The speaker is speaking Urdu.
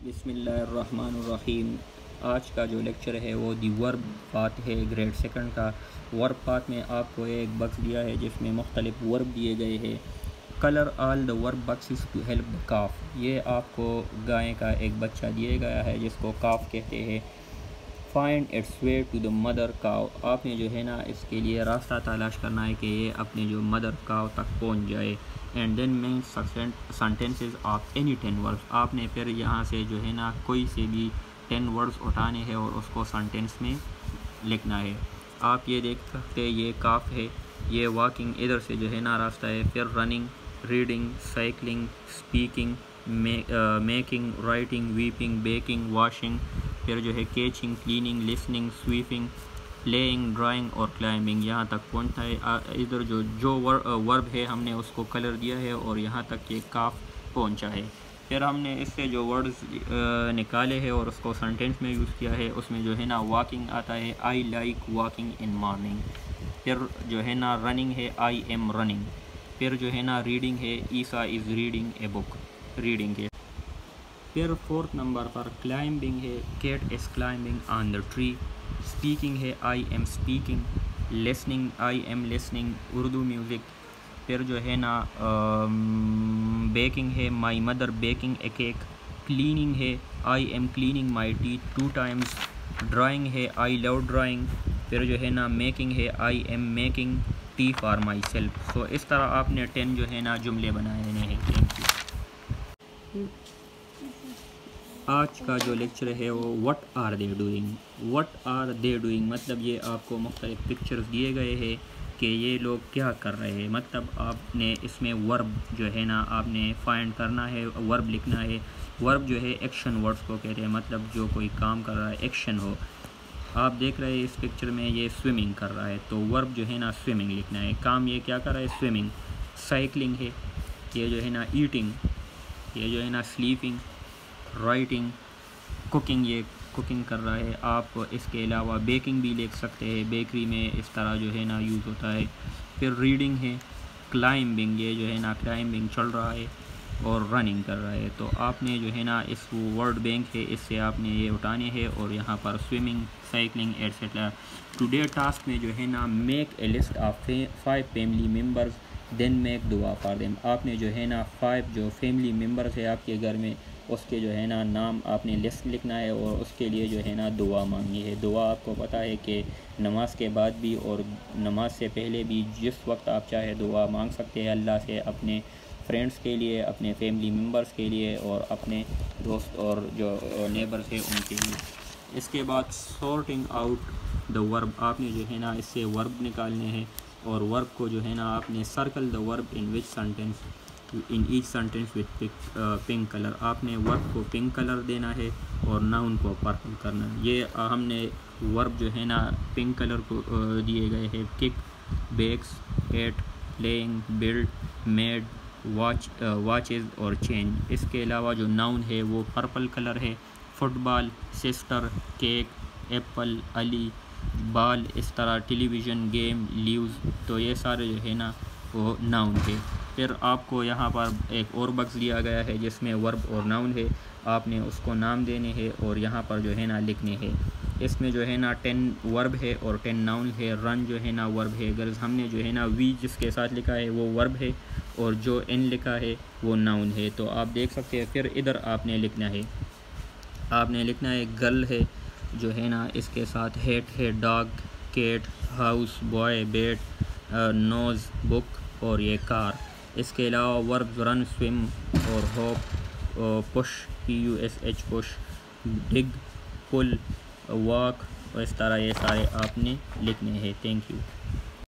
بسم اللہ الرحمن الرحیم۔ آج کا جو لیکچر ہے وہ دی ورب پاتھ ہے، گریڈ سیکنڈ کا۔ ورب پاتھ میں آپ کو ایک بکس دیا ہے جس میں مختلف ورب دیے گئے ہیں۔ کلر آل دا ورب بکسز ٹو ہیلپ دا کاف، یہ آپ کو گائے کا ایک بچہ دیا گیا ہے جس کو کاف کہتے ہیں۔ Find its way to the mother cow, آپ نے جو ہے نا اس کے لیے راستہ تلاش کرنا ہے کہ یہ اپنے جو مدر کاؤ تک پہنچ جائے۔ And then make sentences of any 10 words, آپ نے پھر یہاں سے جو ہے نا کوئی سے بھی 10 ورڈس اٹھانے ہیں اور اس کو سینٹینس میں لکھنا ہے۔ آپ یہ دیکھ سکتے ہیں یہ کاف ہے، یہ واکنگ ادھر سے جو ہے نا راستہ ہے، پھر running, reading, cycling, speaking, making, writing, weeping, baking, washing, پھر جو ہے catching, cleaning, listening, sweeping, playing, drawing اور کلائمبنگ، یہاں تک پہنچتا ہے۔ ادھر جو ورب ہے ہم نے اس کو کلر دیا ہے اور یہاں تک یہ کاف پہنچا ہے۔ پھر ہم نے اس سے جو ورڈز نکالے ہیں اور اس کو سینٹینس میں یوز کیا ہے، اس میں جو ہے نا واکنگ آتا ہے، I like walking in morning, پھر جو ہے نا رننگ ہے، آئی ایم رننگ، پھر جو ہے نا ریڈنگ ہے، عیسیٰ is reading a book, reading ہے۔ پھر 4 نمبر پر کلائمبنگ ہے، cat is climbing on the tree, speaking ہے، I am speaking, listening, I am listening, Urdu music, پھر جو ہے نا بیکنگ ہے، my mother baking a cake, cleaning ہے، I am cleaning my teeth 2 times, drawing ہے، آئی لو ڈرائنگ، پھر جو ہے نا میکنگ ہے، I am making tea for myself. So اس طرح آپ نے 10 جو ہے نا جملے بنائے ہیں۔ Thank you. آج کا جو لیکچر ہے وہ what are they doing, what are they doing مطلب یہ آپ کو مختلف پکچرز دیے گئے ہیں کہ یہ لوگ کیا کر رہے ہیں، مطلب آپ نے اس میں ورب جو ہے نا آپ نے فائنڈ کرنا ہے، ورب لکھنا ہے۔ ورب جو ہے ایکشن ورڈز کو کہتے ہیں، مطلب جو کوئی کام کر رہا ہے، ایکشن ہو۔ آپ دیکھ رہے ہیں اس پکچر میں یہ سوئمنگ کر رہا ہے تو ورب جو ہے نا سوئمنگ لکھنا ہے، کام یہ کیا کر رہا ہے، سوئمنگ۔ سائیکلنگ ہے، یہ جو ہے نا ایٹنگ، یہ جو ہے نا سلیپنگ۔ رائٹنگ، کوکنگ، یہ کوکنگ کر رہا ہے۔ آپ اس کے علاوہ بیکنگ بھی لکھ سکتے ہیں، بیکری میں اس طرح جو ہے نا یوز ہوتا ہے۔ پھر ریڈنگ ہے، کلائمبنگ، یہ جو ہے نا کلائمبنگ چل رہا ہے اور رننگ کر رہا ہے۔ تو آپ نے جو ہے نا اس ورڈ بینک ہے، اس سے آپ نے یہ اٹھانے ہیں اور یہاں پر swimming, cycling etcetera. Today task میں جو ہے نا make a list of 5 family members then make دعا فار دیم، آپ نے جو ہے نا 5 جو فیملی ممبرز ہے آپ کے گھر میں اس کے جو ہے نا نام آپ نے لسٹ لکھنا ہے اور اس کے لیے جو ہے نا دعا مانگنی ہے۔ دعا آپ کو پتہ ہے کہ نماز کے بعد بھی اور نماز سے پہلے بھی جس وقت آپ چاہے دعا مانگ سکتے ہیں اللہ سے، اپنے فرینڈس کے لیے، اپنے فیملی ممبرز کے لیے اور اپنے دوست اور جو نیبرز ہیں ان کے لیے۔ اس کے بعد سورٹنگ آؤٹ دا ورب، آپ نے جو ہے نا اس سے ورب نکالنے ہیں اور ورب کو جو ہے نا آپ نے circle the verb in which sentence in each sentence with pink colour, آپ نے ورب کو پنک کلر دینا ہے اور ناؤن کو پرپل کرنا ہے۔ یہ ہم نے ورب جو ہے نا پنک کلر کو دیے گئے ہیں، cook, bakes, eat, playing, build, made, watches اور چینج۔ اس کے علاوہ جو ناؤن ہے وہ پرپل کلر ہے، football, sister, cake, apple, Ali, ball, اس طرح ٹیلی ویژن، گیم، لیوز، تو یہ سارے جو ہے نا وہ ناؤن ہے۔ پھر آپ کو یہاں پر ایک اور بکس دیا گیا ہے جس میں ورب اور ناؤن ہے، آپ نے اس کو نام دینے ہیں اور یہاں پر جو ہے نا لکھنے ہیں۔ اس میں جو ہے نا 10 ورب ہے اور 10 ناؤن ہے۔ رن جو ہے نا ورب ہے، غرض ہم نے جو ہے نا وی جس کے ساتھ لکھا ہے وہ ورب ہے اور جو ان لکھا ہے وہ ناؤن ہے۔ تو آپ دیکھ سکتے ہیں پھر ادھر آپ نے لکھنا ہے، آپ نے لکھنا ہے گرل ہے جو ہے نا اس کے ساتھ ہیٹ ہے، dog, cat, house, boy, bat, nose, book اور یہ کار۔ اس کے علاوہ ورب رن، سوئم اور hop, push, PUSH push, dig, pull, walk, اور اس طرح یہ سارے آپ نے لکھنے ہیں۔ Thank you.